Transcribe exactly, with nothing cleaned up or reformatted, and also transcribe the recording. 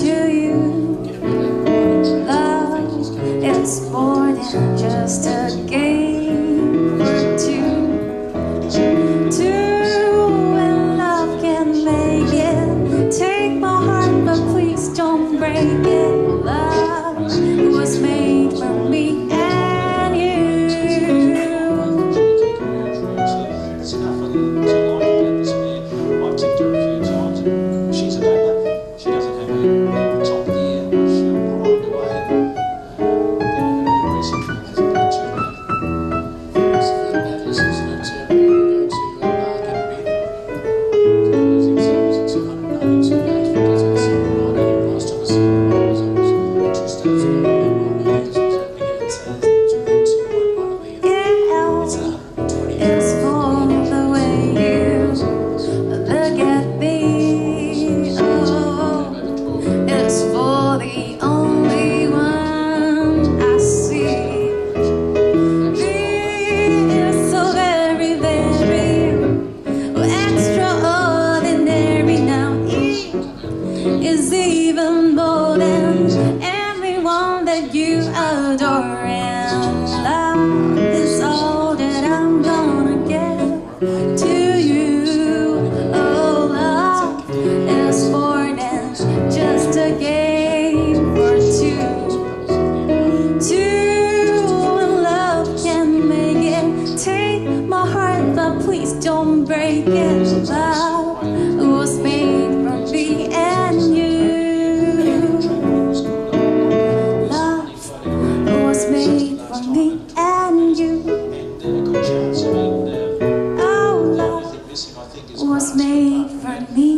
to you. Love is more than just a game for two. Two and love can make it. Take my heart, but please don't break it. Love was made for me and you. I've tipped her a few times and she's about that. She doesn't have any top gear. She'll grind away. Then recently has been too bad. It's a bit bad. This is not to go to a market bid. Losing sales at two hundred ninety-two days for doesn't seem right here. Last time I saw her was I was two steps ago. And one of these was hoping it says two point one of these. It's one hundred twenty. It's for the way you look at me. Oh, it's for the only one I see. Me is so very, very extraordinary. Now he is even more than everyone that you adore. And love is all that I'm gonna give to you. Oh, love is more than just a game for two. Two and love can make it. Take my heart, but please don't break it. Love was made for me and you. Love was made for me and you. Oh, love was made for me